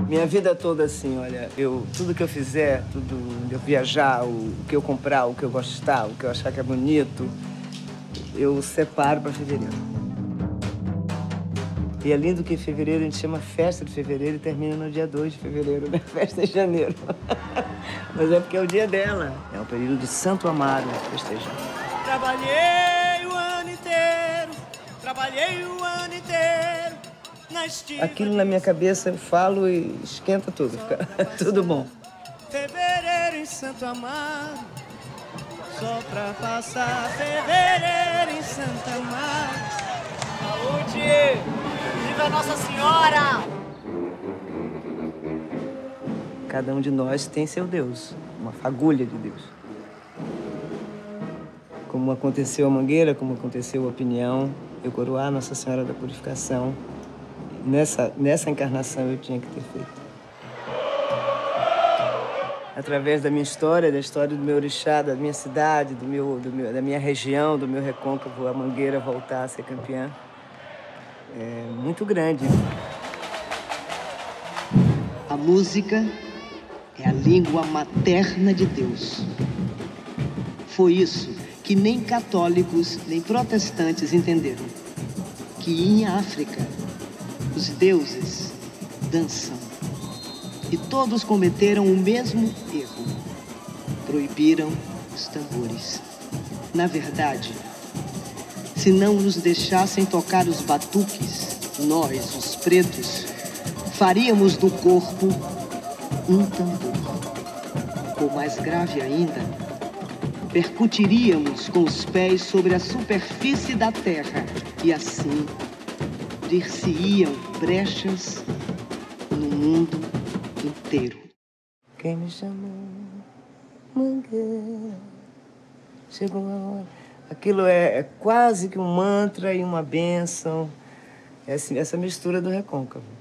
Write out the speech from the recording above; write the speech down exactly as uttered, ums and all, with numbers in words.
Minha vida toda assim, olha, eu, tudo que eu fizer, tudo eu viajar, o, o que eu comprar, o que eu gostar, o que eu achar que é bonito, eu separo para fevereiro. E é lindo que em fevereiro a gente chama festa de fevereiro e termina no dia dois de fevereiro, né? Festa em janeiro. Mas é porque é o dia dela. É um período de Santo Amaro festejando. Trabalhei o ano inteiro, trabalhei o ano inteiro. Aquilo na minha cabeça eu falo e esquenta tudo, fica tudo bom. Fevereiro em Santo Amaro, só pra passar fevereiro em Santo Amaro. Saúde! Viva Nossa Senhora! Cada um de nós tem seu Deus, uma fagulha de Deus. Como aconteceu a Mangueira, como aconteceu a Opinião, eu coroar Nossa Senhora da Purificação. Nessa, nessa encarnação eu tinha que ter feito. Através da minha história, da história do meu orixá, da minha cidade, do meu, do meu, da minha região, do meu recôncavo, a Mangueira voltar a ser campeã. É muito grande. A música é a língua materna de Deus. Foi isso que nem católicos nem protestantes entenderam. Que em África, os deuses dançam. E todos cometeram o mesmo erro. Proibiram os tambores. Na verdade, se não nos deixassem tocar os batuques, nós, os pretos, faríamos do corpo um tambor. Ou mais grave ainda, percutiríamos com os pés sobre a superfície da terra e assim abrir-se-iam brechas no mundo inteiro. Quem me chamou, Mangueira, chegou a hora. Aquilo é, é quase que um mantra e uma bênção, essa, essa mistura do recôncavo.